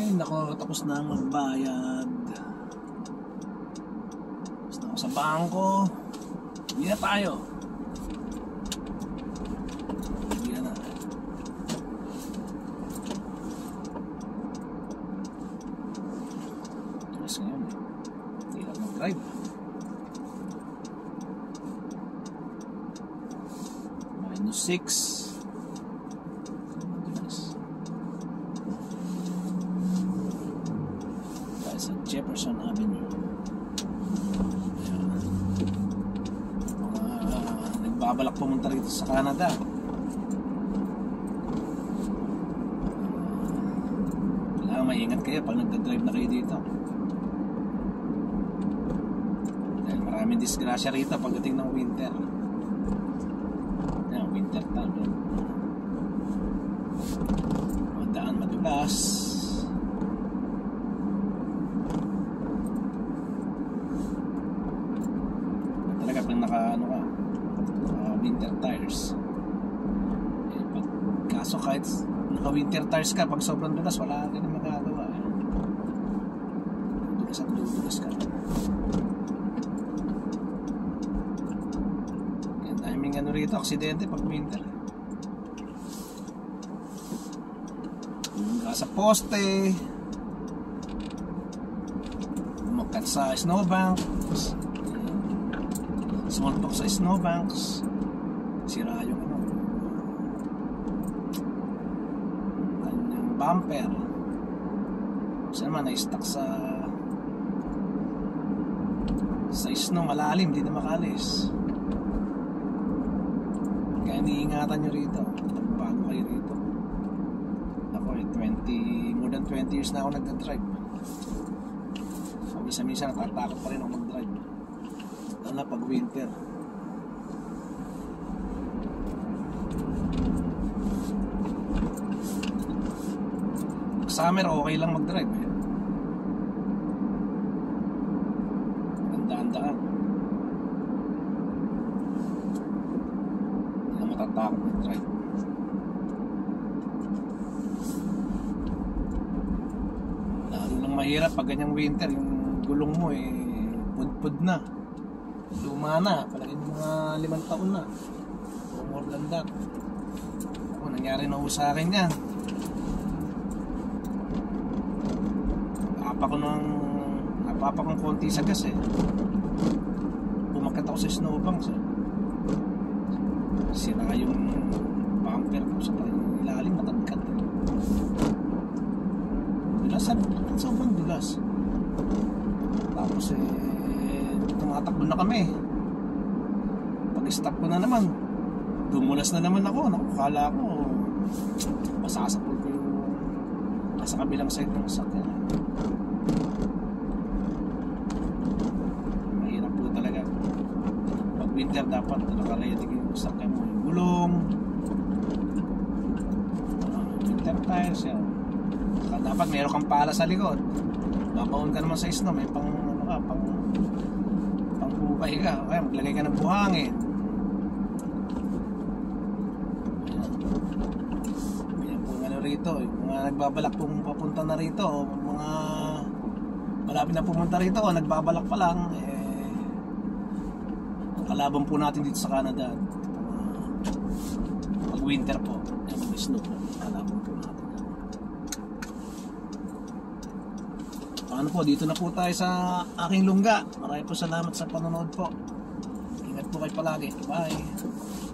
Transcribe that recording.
Ay nako, tapos na magbayad. Tapos na ako sa bangko. Hindi na tayo. Hindi na. Tapos ngayon, hindi na mag-drive. -6. Sa Jefferson Avenue. Nagbabalak pumunta rito sa Canada. Kailangan maingat kayo pag nagdadrive na kayo dito. Dahil maraming disgrasya rito pagdating ng winter. Winter time. Daan madulas. Talaga pag naka winter tires. Kaso kahit naka winter tires ka, pag sobrang dulas wala ka na magagawa. Dulas at dulas ka. Ano rito, aksidente pag winter. Sa poste, umakyat sa snowbanks, small talk sa snowbanks, sira yung kanyang bumper. Kasi naman na-stuck sa snow, malalim, hindi na makalis. Kaya iniingatan nyo rito bago kayo rito. Ako more than 20 years na ako nagdadrive. Minsan natatakot pa rin ako mag-drive, lalo na pag winter. Summer okay lang mag-drive eh. Ganda-andaan. Takot mag-drive. Lalo lang mahirap pag ganyang winter, yung gulong mo eh pud-pud na, luma na, palaging mga 5 taon na o more than that. Nangyari na ho sa akin yan. Napapa kong konti sa gas eh, umakyat ako sa snowbanks eh. Sira yung bumper ko sa ilalim, matagkat. Dulasan, sobrang dulas. Tapos tumatakbo na kami. Pag-stop ko na naman, dumulas na naman ako. Kala ko masasapol ko yung nasa kabilang side ng sakyan. Mahirap po talaga. Pag winter dapat naka-ready yung sakyan mo, yung gulong, winter tires yan. Dapat meron kang pala sa likod. Babaon ka naman sa snow, may pang bubay ka, kaya maglagay ka ng buhangin. Yan po ano rito, yung mga nagbabalak pong papunta na rito, o mga malapit na pumunta rito, o nagbabalak pa lang, kalaban po natin dito sa Canada pag winter po, yung snow po, kalaban po natin. Paano po, dito na po tayo sa aking lungga. Maraming po salamat sa panonood po. Ingat po kayo palagi. Bye.